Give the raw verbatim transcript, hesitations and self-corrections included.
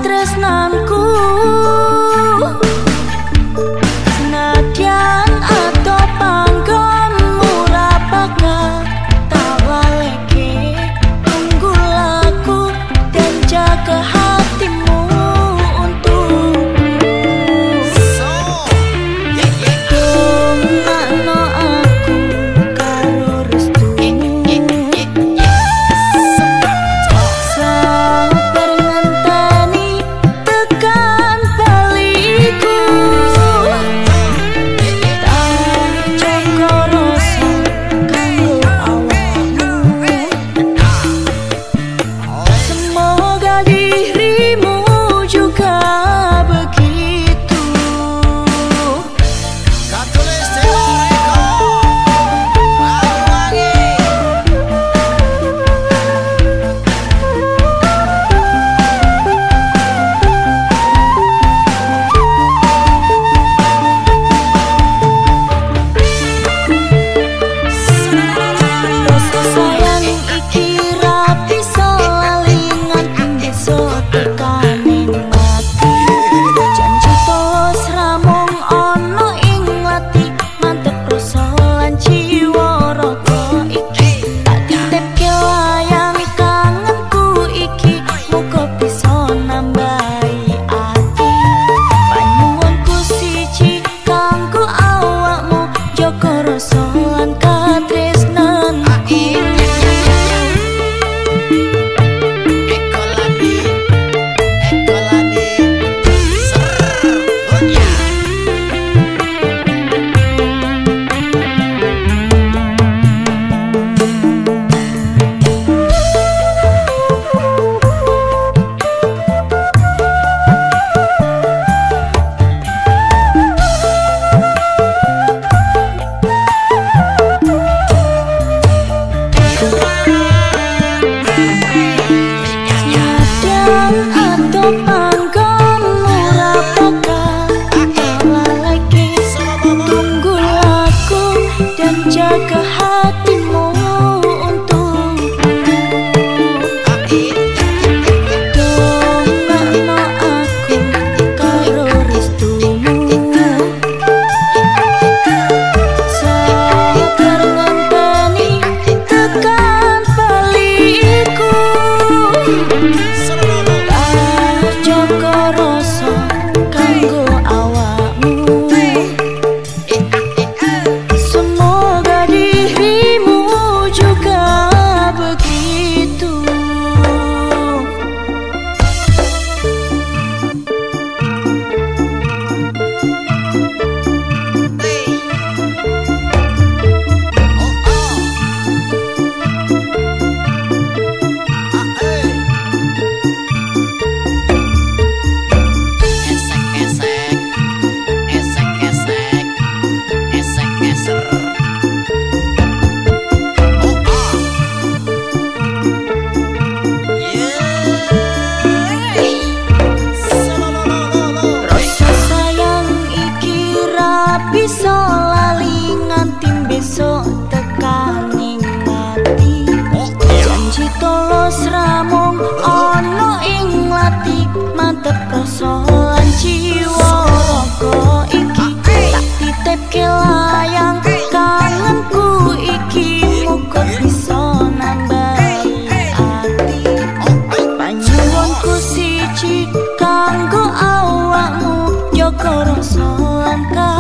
katresnanku. Senadyan ato panggonmu ra bakal tak waleke. Tunggu laku dan jaga hatimu untukku. Dongakno aku karo restumu. Sabar ngenteni tekan baliku. Tak jaga rasa kanggo awakmu. Semoga dirimu juga begitu. Rasa sayang iki ra bisa lali nganti besok tekaning mati. Janji tulus ramung ono ing lati. Mantep rasa lan jiwa raga iki. Tak titipke layang kangenku iki. Muga bisa nambahi ati. Panyuwunku siji kanggo awakmu. Jaga rasa lan katresnanku. Senadyan ato panggonmu ra bakal tak laleke. Tunggu laku dan jaga hatimu untukku. Dongakno aku karo restumu. Sabar ngenteni tekan baliku. Tak jaga rasa kanggo awakmu. Semoga dirimu juga begitu. Rasa sayang iki ra bisa lali nganti besok tekaning mati. Janji tulus ramung ono ing lati. Mantep rasa lan jiwa raga iki. Tak titipke layang kangenku iki. Muga bisa nambahi ati. Panyuwunku siji kanggo awakmu. Jaga rasa lan